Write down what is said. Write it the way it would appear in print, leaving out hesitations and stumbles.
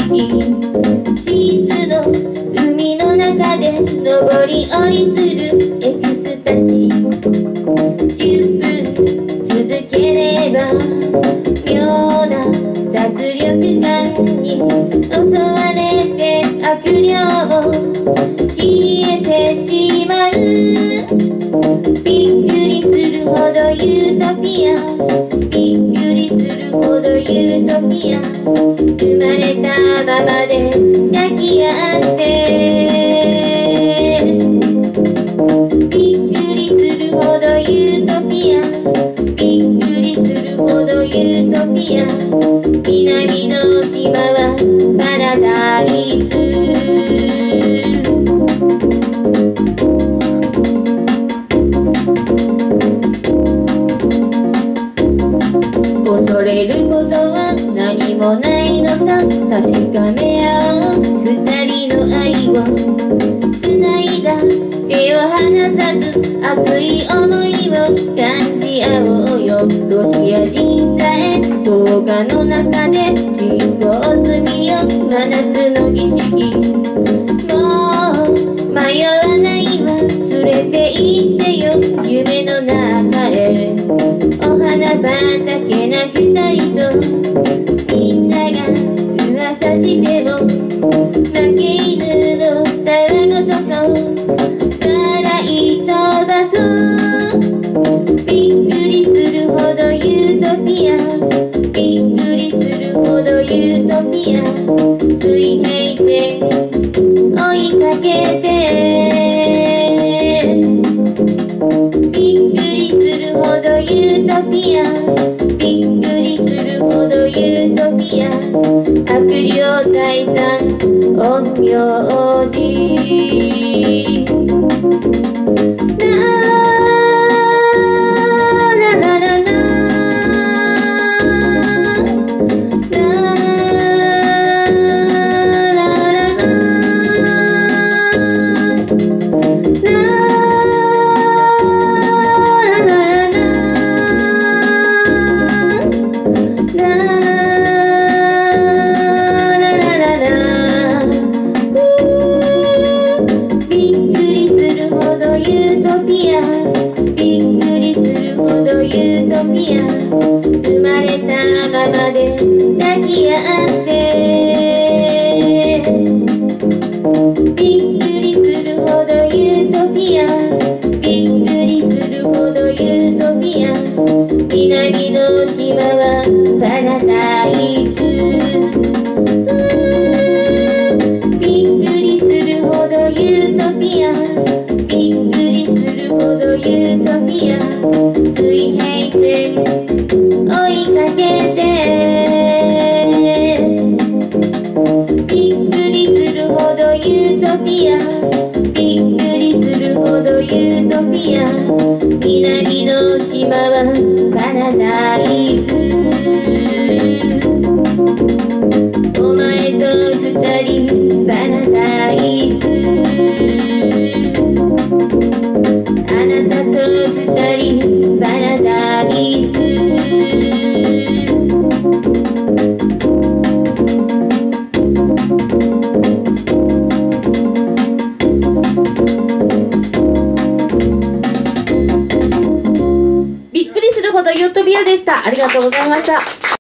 き静の海の中で上り下りするエクスタシー10分続ければ妙な脱力感に襲われて悪霊も消えてしまうびっくりするほどユートピアびっくりするほどユートピア生まれたままで抱き合ってびっくりするほどユートピアびっくりするほどユートピア南の島はパラダイス恐れることは何もないのさ確かめ合う二人の愛を繋いだ手を離さず熱い想いを感じ合おうよロシア人さえ動画の中で実行済みよ真夏の儀式もう迷わないわ連れて行ってよ夢の中へお花畑な二人とみんなが噂しても負け犬のたわごとと笑い飛ばそうびっくりするほどユートピアびっくりするほどユートピア水平線追いかけてびっくりするほどユートピアびっくりするほどユートピア悪霊退散陰陽師生まれたままで抱き合ってびっくりするほどユートピアびっくりするほどユートピア南の島はパラダイスびっくりするほどユートピアびっくりするほどユートピア水平線追いかけてびっくりするほどユートピアびっくりするほどユートピア南の島はパラダイスお前と二人パラダイスあなたと二人パラダイスびっくりするほどユートピアでした。ありがとうございました。